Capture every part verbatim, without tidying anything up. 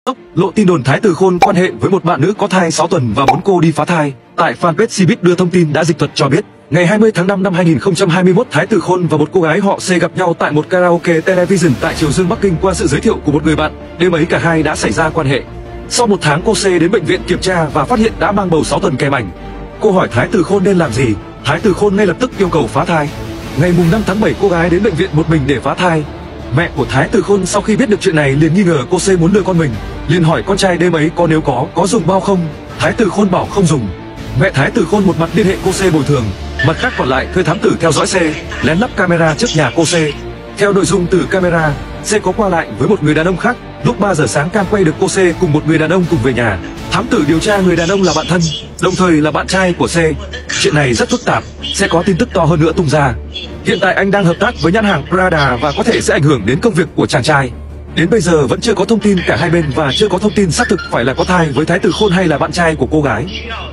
Lộ tin đồn Thái Tử Khôn quan hệ với một bạn nữ có thai sáu tuần và muốn cô đi phá thai. Tại fanpage Cbiz đưa thông tin đã dịch thuật cho biết, ngày hai mươi tháng năm năm hai nghìn không trăm hai mươi mốt, Thái Tử Khôn và một cô gái họ C gặp nhau tại một karaoke television tại Triều Dương, Bắc Kinh qua sự giới thiệu của một người bạn. Đêm ấy cả hai đã xảy ra quan hệ. Sau một tháng, cô C đến bệnh viện kiểm tra và phát hiện đã mang bầu sáu tuần kèm ảnh. Cô hỏi Thái Tử Khôn nên làm gì. Thái Tử Khôn ngay lập tức yêu cầu phá thai. Ngày mùng năm tháng bảy, cô gái đến bệnh viện một mình để phá thai. Mẹ của Thái Tử Khôn sau khi biết được chuyện này liền nghi ngờ cô C muốn lừa con mình, liền hỏi con trai đêm ấy có nếu có có dùng bao không. Thái Tử Khôn bảo không dùng. Mẹ Thái Tử Khôn một mặt liên hệ cô C bồi thường, mặt khác còn lại thuê thám tử theo dõi C, lén lắp camera trước nhà cô C. Theo nội dung từ camera, C có qua lại với một người đàn ông khác. Lúc ba giờ sáng, cam quay được cô C cùng một người đàn ông cùng về nhà. Thám tử điều tra người đàn ông là bạn thân, đồng thời là bạn trai của C. Chuyện này rất phức tạp, sẽ có tin tức to hơn nữa tung ra. Hiện tại anh đang hợp tác với nhãn hàng Prada và có thể sẽ ảnh hưởng đến công việc của chàng trai. Đến bây giờ vẫn chưa có thông tin cả hai bên và chưa có thông tin xác thực phải là có thai với Thái Tử Khôn hay là bạn trai của cô gái.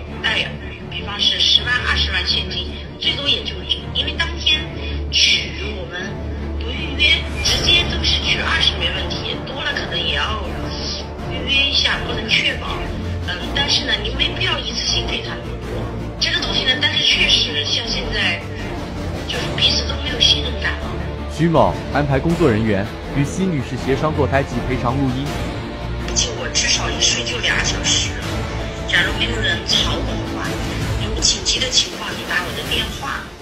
徐某安排工作人员与奚女士协商堕胎及赔偿录音。 请我至少一睡就俩小时。假如没有人吵我的话，有紧急的情况，你打我的电话。